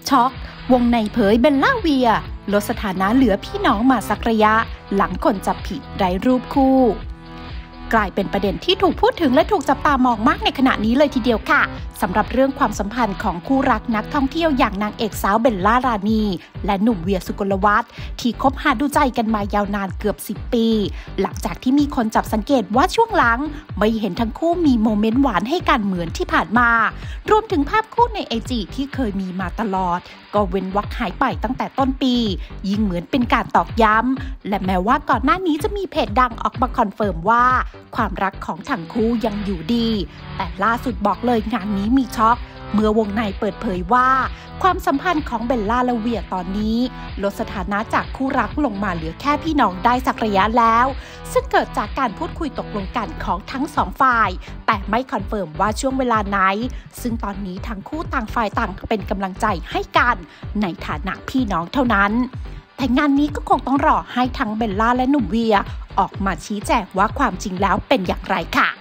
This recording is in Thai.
ช็อกวงในเผยเบลล่าเวียลดสถานะเหลือพี่น้องมาสักระยะหลังคนจับผิดไร้รูปคู่กลายเป็นประเด็นที่ถูกพูดถึงและถูกจับตามองมากในขณะนี้เลยทีเดียวค่ะสำหรับเรื่องความสัมพันธ์ของคู่รักนักท่องเที่ยวอย่างนางเอกสาวเบลล่ารานีและหนุ่มเวียสุกลวัฒน์ที่คบหาดูใจกันมายาวนานเกือบ10 ปีหลังจากที่มีคนจับสังเกตว่าช่วงหลังไม่เห็นทั้งคู่มีโมเมนต์หวานให้กันเหมือนที่ผ่านมารวมถึงภาพคู่ใน IG ที่เคยมีมาตลอดก็เว้นวรรคหายไปตั้งแต่ต้นปียิ่งเหมือนเป็นการตอกย้ำและแม้ว่าก่อนหน้านี้จะมีเพจดังออกมาคอนเฟิร์มว่าความรักของทั้งคู่ยังอยู่ดีแต่ล่าสุดบอกเลยงานนี้มีช็อกเมื่อวงในเปิดเผยว่าความสัมพันธ์ของเบลล่าและเวียตอนนี้ลดสถานะจากคู่รักลงมาเหลือแค่พี่น้องได้สักระยะแล้วซึ่งเกิดจากการพูดคุยตกลงกันของทั้งสองฝ่ายแต่ไม่คอนเฟิร์มว่าช่วงเวลาไหนซึ่งตอนนี้ทั้งคู่ต่างฝ่ายต่างเป็นกำลังใจให้กันในฐานะพี่น้องเท่านั้นแต่งานนี้ก็คงต้องรอให้ทั้งเบลล่าและหนุ่มเวียออกมาชี้แจงว่าความจริงแล้วเป็นอย่างไรค่ะ